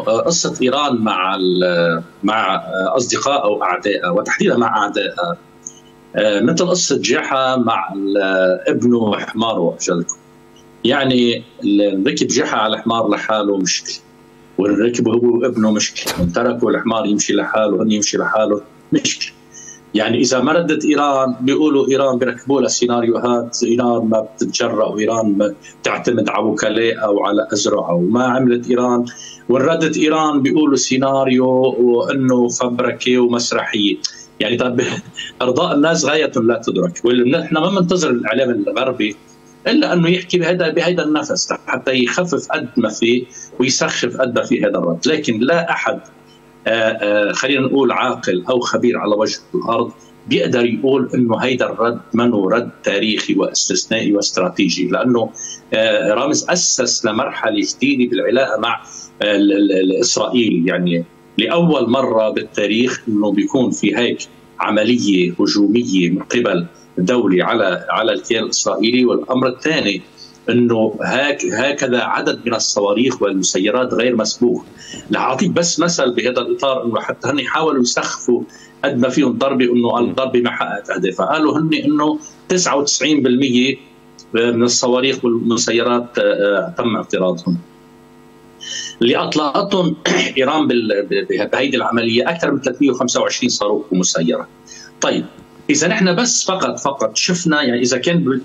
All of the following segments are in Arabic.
قصة إيران مع أصدقاء أو أعداء، وتحديدا مع أعداء، مثل قصة جحا مع ابنه حماره أجلكم. يعني ركب جحا على حمار لحاله مشكلة، والركبه هو وابنه مشكلة، تركوا الحمار يمشي لحاله وهن يمشي لحاله مشكلة. يعني إذا ما ردت إيران بيقولوا إيران بيركبوا لها سيناريوهات، إيران ما بتتجرأ وإيران ما بتعتمد على وكلاء أو على أزرع، وما عملت إيران، وردت إيران بيقولوا سيناريو وأنه فبركة ومسرحية. يعني طب إرضاء الناس غاية لا تدرك، ونحن ما منتظر الإعلام الغربي إلا أنه يحكي بهذا النفس حتى يخفف قد ما فيه ويسخف قد ما فيه هذا الرد. لكن لا أحد خلينا نقول عاقل أو خبير على وجه الأرض بيقدر يقول إنه هيدا الرد منه رد تاريخي واستثنائي واستراتيجي، لأنه رامز أسس لمرحلة جديدة بالعلاقة مع الإسرائيل. يعني لأول مرة بالتاريخ إنه بيكون في هيك عملية هجومية من قبل دولي على الكيان الإسرائيلي. والأمر الثاني انه هكذا عدد من الصواريخ والمسيرات غير مسبوق. لأعطيك بس مثل بهذا الاطار، انه حتى هن حاولوا يسخفوا قد ما فيهم ضربه، انه الضربه ما حققت اهدافها. قالوا هن انه 99% من الصواريخ والمسيرات تم اعتراضهم. اللي اطلقتهم ايران بهذه العمليه اكثر من 325 صاروخ ومسيره. طيب إذا نحن بس فقط شفنا، يعني إذا كان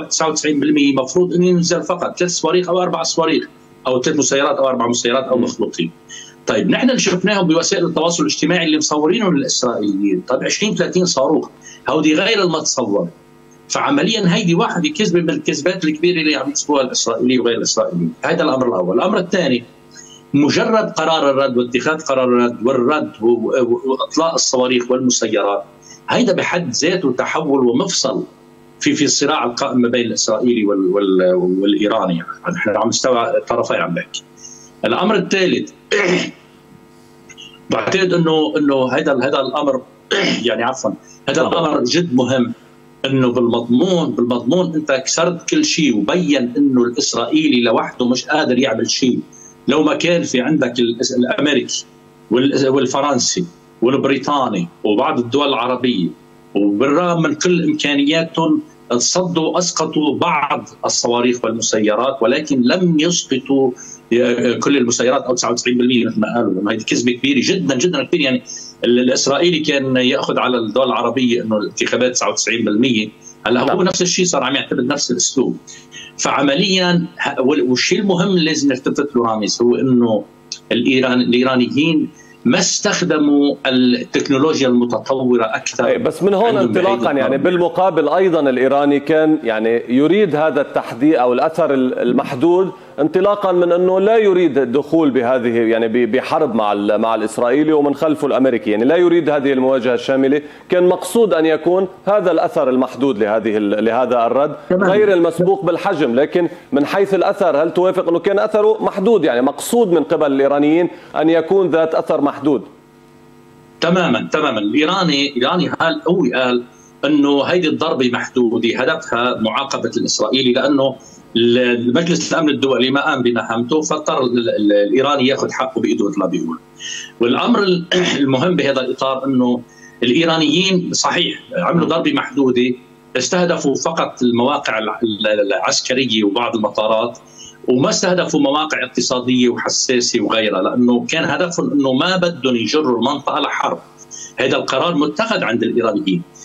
99% مفروض أن ينزل فقط 3 صواريخ أو 4 صواريخ أو 3 مسيرات أو 4 مسيرات أو مخلوطين. طيب نحن اللي شفناهم بوسائل التواصل الاجتماعي اللي مصورينهم للإسرائيليين، طيب 20-30 صاروخ، هودي غير المتصور. فعمليا هيدي واحدة كذبة من الكذبات الكبيرة اللي عم يكذبوها الإسرائيلي وغير الإسرائيلي. هذا الأمر الأول. الأمر الثاني، مجرد قرار الرد واتخاذ قرار الرد وإطلاق الصواريخ والمسيرات، هيدا بحد ذاته تحول ومفصل في الصراع القائم ما بين الاسرائيلي والايراني. يعني نحن عم نستوعب الطرفين عم بحكي. الامر الثالث بعتقد انه هذا الامر يعني عفوا هذا الامر جد مهم، انه بالمضمون انت كسرت كل شيء، وبين انه الاسرائيلي لوحده مش قادر يعمل شيء. لو ما كان في عندك الامريكي والفرنسي والبريطاني وبعض الدول العربية، وبالرغم من كل إمكانياتهم صدوا أسقطوا بعض الصواريخ والمسيرات، ولكن لم يسقطوا كل المسيرات أو 99% مثل ما قالوا. لما هذه كذبة كبيرة جدا جدا كبيرة. يعني الإسرائيلي كان يأخذ على الدول العربية إنه الانتخابات 99%، هلا هو نفس الشيء صار عم يعتمد نفس الأسلوب. فعمليا والشيء المهم اللي لازم نلتفت له رامز هو إنه الإيرانيين ما استخدموا التكنولوجيا المتطورة أكثر. بس من هون انطلاقا يعني بالمقابل أيضا الإيراني كان يعني يريد هذا التحدي أو الأثر المحدود، انطلاقا من أنه لا يريد الدخول بهذه يعني بحرب مع الإسرائيلي ومن خلفه الأمريكي، يعني لا يريد هذه المواجهة الشاملة. كان مقصود أن يكون هذا الأثر المحدود لهذا الرد غير المسبوق بالحجم، لكن من حيث الأثر هل توافق أنه كان أثره محدود؟ يعني مقصود من قبل الإيرانيين أن يكون ذات أثر محدود. تماما. الإيراني قال أنه هذه الضربة محدودة هدفها معاقبة الإسرائيلي، لأنه المجلس الأمن الدولي ما قام بمهمته، فاضطر الإيراني يأخذ حقه بإيده مثل ما بيقول. والأمر المهم بهذا الإطار أنه الإيرانيين صحيح عملوا ضربة محدودة، استهدفوا فقط المواقع العسكرية وبعض المطارات، وما استهدفوا مواقع اقتصادية وحساسة وغيرها، لأنه كان هدفهم أنه ما بدهم يجروا المنطقة لحرب. هذا القرار متخذ عند الإيرانيين.